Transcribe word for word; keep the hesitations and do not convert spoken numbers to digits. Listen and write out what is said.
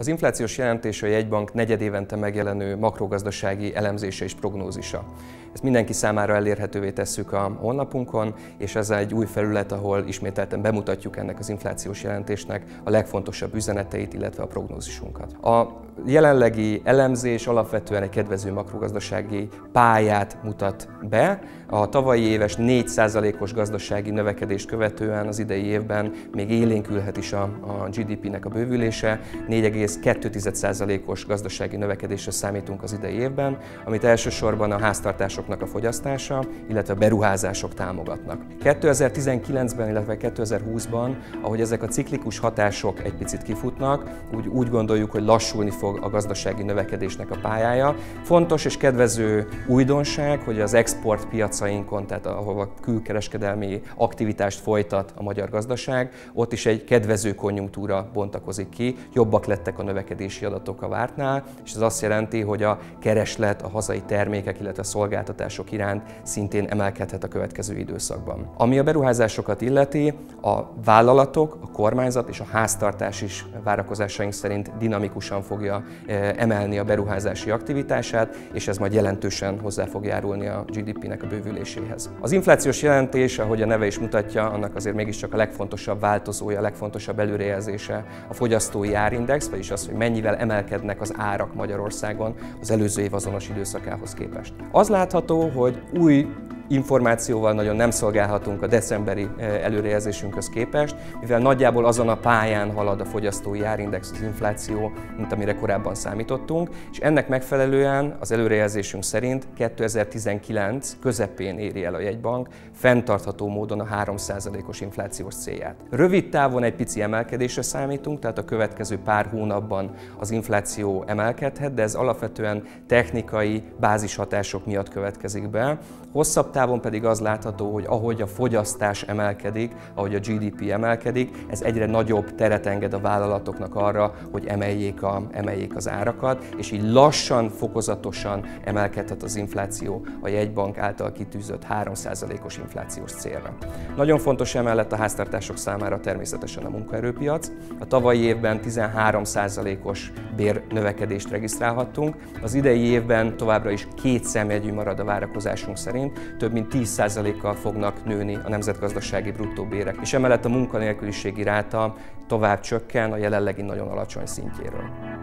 Az inflációs jelentés a jegybank negyedévente megjelenő makrogazdasági elemzése és prognózisa. Ezt mindenki számára elérhetővé tesszük a honlapunkon, és ez egy új felület, ahol ismételten bemutatjuk ennek az inflációs jelentésnek a legfontosabb üzeneteit, illetve a prognózisunkat. A jelenlegi elemzés alapvetően egy kedvező makrogazdasági pályát mutat be. A tavalyi éves négy százalékos gazdasági növekedést követően az idei évben még élénkülhet is a, a gé dé pének a bővülése. négy egész kettő százalékos gazdasági növekedésre számítunk az idei évben, amit elsősorban a háztartásoknak a fogyasztása, illetve a beruházások támogatnak. kétezer-tizenkilencben, illetve kétezer-húszban, ahogy ezek a ciklikus hatások egy picit kifutnak, úgy, úgy gondoljuk, hogy lassulni fog a gazdasági növekedésnek a pályája. Fontos és kedvező újdonság, hogy az export piacainkon, tehát ahova külkereskedelmi aktivitást folytat a magyar gazdaság, ott is egy kedvező konjunktúra bontakozik ki, jobbak lettek a növekedési adatok a vártnál, és ez azt jelenti, hogy a kereslet a hazai termékek, illetve a szolgáltatások iránt szintén emelkedhet a következő időszakban. Ami a beruházásokat illeti, a vállalatok, a kormányzat és a háztartás is várakozásaink szerint dinamikusan fogja emelni a beruházási aktivitását, és ez majd jelentősen hozzá fog járulni a gé dé pének a bővüléséhez. Az inflációs jelentés, ahogy a neve is mutatja, annak azért mégiscsak a legfontosabb változója, a legfontosabb előrejelzése a fogyasztói árindex, vagyis az, hogy mennyivel emelkednek az árak Magyarországon az előző év azonos időszakához képest. Az látható, hogy új információval nagyon nem szolgálhatunk a decemberi előrejelzésünkhöz képest, mivel nagyjából azon a pályán halad a fogyasztói árindex, az infláció, mint amire korábban számítottunk, és ennek megfelelően az előrejelzésünk szerint kétezer-tizenkilenc közepén éri el a jegybank fenntartható módon a három százalékos inflációs célját. Rövid távon egy pici emelkedésre számítunk, tehát a következő pár hónapban az infláció emelkedhet, de ez alapvetően technikai bázishatások miatt következik be. Hosszabb távon pedig az látható, hogy ahogy a fogyasztás emelkedik, ahogy a gé dé pé emelkedik, ez egyre nagyobb teret enged a vállalatoknak arra, hogy emeljék, a, emeljék az árakat, és így lassan, fokozatosan emelkedhet az infláció a jegybank által kitűzött három százalékos inflációs célra. Nagyon fontos emellett a háztartások számára természetesen a munkaerőpiac. A tavalyi évben tizenhárom százalékos bérnövekedést regisztrálhattunk, az idei évben továbbra is két számjegyű marad a várakozásunk szerint, több mint tíz százalékkal fognak nőni a nemzetgazdasági bruttó bérek, és emellett a munkanélküliségi ráta tovább csökken a jelenlegi nagyon alacsony szintjéről.